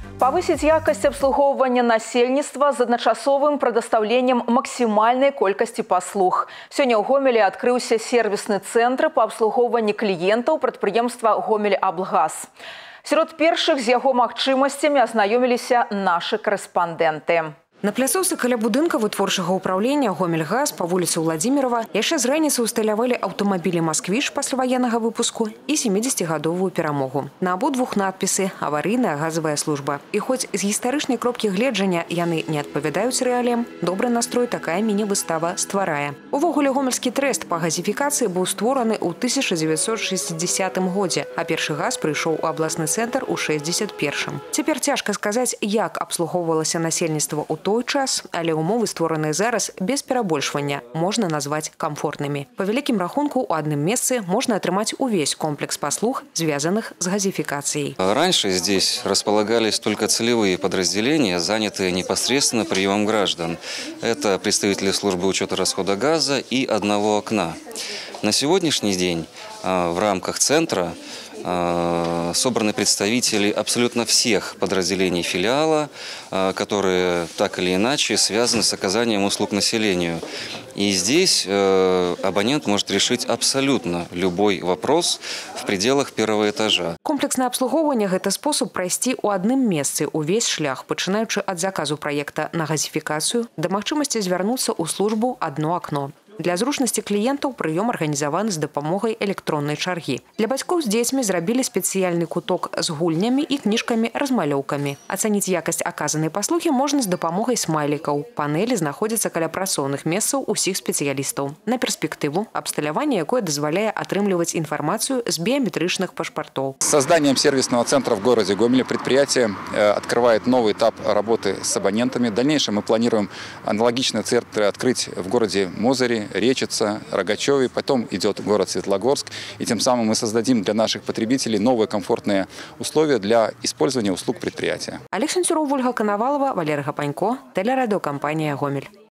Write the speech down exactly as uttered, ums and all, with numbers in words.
Повысить якость обслуговывания насельніцтва з адначасовым прадастаўленнем максимальной колькости паслуг. Сегодня у Гомеле открылся сервисный центр по обслуговыванию клиентов предприемства «Гомель-Облгаз». Сярод першых з яго магчымасцямі азнаёміліся нашы корэспандэнты. На пляцоўцы каля будынка вытворчага ўправлення «Гомель-Газ» па вуліцы Владимирова яшчэ з раніцы ўсталявалі аўтамабілі «Москвич» пасляваеннага выпуску і сямідзесяцігадовую перамогу. На абодвух надпісы «Аварыйная газавая служба». І хоць з гістарычнай кропкі гледжання яны не адпавядаюць рэаліям, добры настрой такая міні-выстава стварае. Увогуле гомельскі трэст па газіфікацыі быў створаны ў тысяча дзевяцьсот шэсцідзесятым годзе, а першы газ прыйшоў у абласны цэнтр у шэсцьдзесят першым. Цяпер цяжка сказаць, як абслугоўвалася насельніцтва ў той час, але умовы, створаныя зараз, без перабольшвання, можна назваць комфортнымі. По вялікім рахунку, у адным месцы можна атрымаць увесь комплекс паслуг, звязанных с газификацией. Раньше здесь располагались только целевые подразделения, занятые непосредственно приемом граждан. Это представители службы учета расхода газа и одного окна. На сегодняшний день в рамках центра собраны представители абсолютно всех подразделений филиала, которые так или иначе связаны с оказанием услуг населению. И здесь абонент может решить абсолютно любой вопрос в пределах первого этажа. Комплексное обслуговывание – это способ пройти у одном месте увесь шлях, починаючи от заказу проекта на газификацию до магчымасці звярнуцца ў службу «Одно окно». Для зручнасці кліентаў прыём арганізаваны з дапамогай электроннай чаргі. Для бацькоў з дзецьмі зрабілі спецыяльны куток з гульнямі і кніжкамі-размалёўкамі. Ацаніць якасць аказанай паслугі можна з дапамогай смайлікаў. Панелі знаходзяцца каля працоўных месцаў усіх спецыялістаў. На перспектыву абсталяванне, якое дазваляе атрымліваць информацию с биометричных паспортов. С созданием сервисного центра в городе Гомеле предприятие открывает новый этап работы с абонентами. В дальнейшем мы планируем аналогичные центры открыть в городе Мозыре, Речица, Рогачеве, потом идет город Светлогорск. И тем самым мы создадим для наших потребителей новые комфортные условия для использования услуг предприятия. Олег Шантюров, Ольга Коновалова, Валерий Гапанько, телерадиокомпания «Гомель».